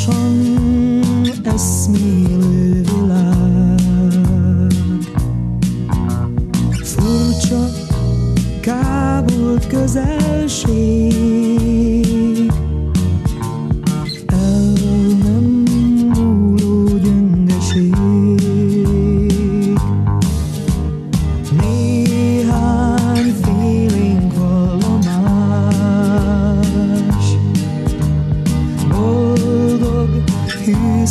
lassan eszmélő világ. Furcsa, kábult közelség, el nem múló gyöngeség. Néhány félénk vallomás, boldog, hű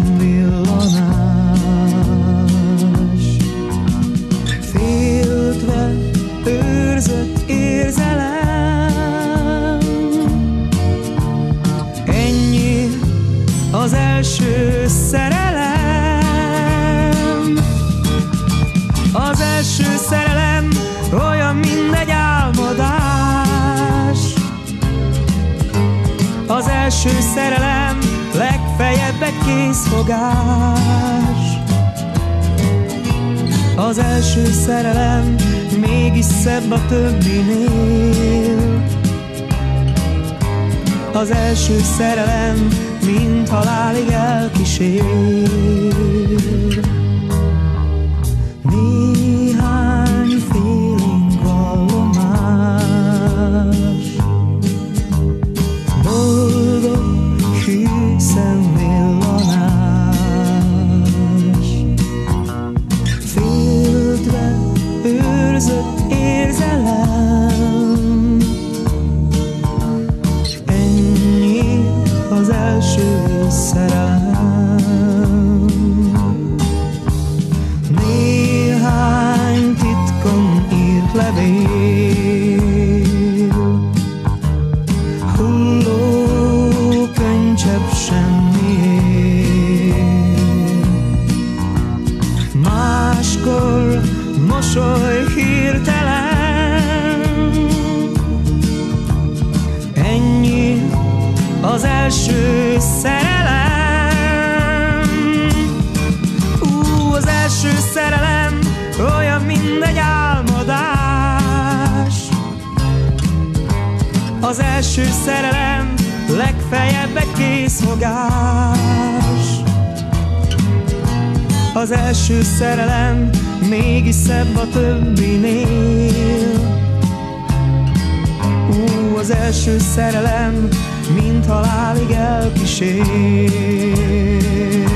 szemvillanás. Féltve őrzött érzelem, ennyi az első szerelem. Az első szerelem olyan, mint egy álmodás. Az első szerelem legfeljebb egy készfogás. Az első szerelem mégis szebb a többinél. Az első szerelem mint halálig elkísér. Néhány félénk vallomás, boldog, hű szemvillanás. Féltve őrzött érzelem, ennyi az első szerelem. Néhány titkon írt levél, hulló könycsepp semmiért. Máskor mosoly hirtelen, ennyi az első szerelem. Az első szerelem olyan, mint egy álmodás. Az első szerelem legfeljebb egy készfogás. Az első szerelem mégis szebb a többinél. Az első szerelem mint halálig elkísér.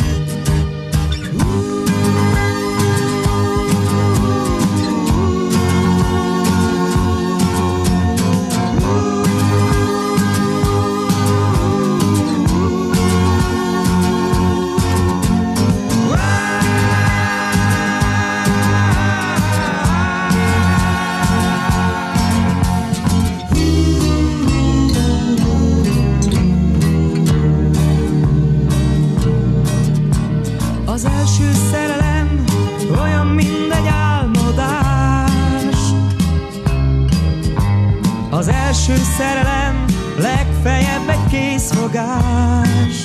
Az első szerelem olyan, mint egy álmodás. Az első szerelem legfeljebb egy készfogás.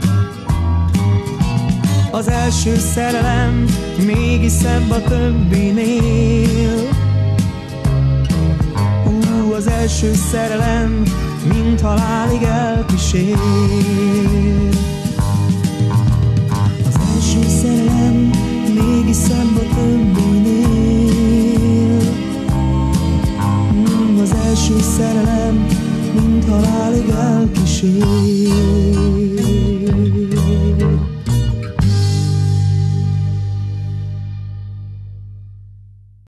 Az első szerelem mégis szebb a többinél. Az első szerelem mint halálig elkísér. Az első szerelem mégis szebb a többinél. Az első szerelem mint halálig elkísér.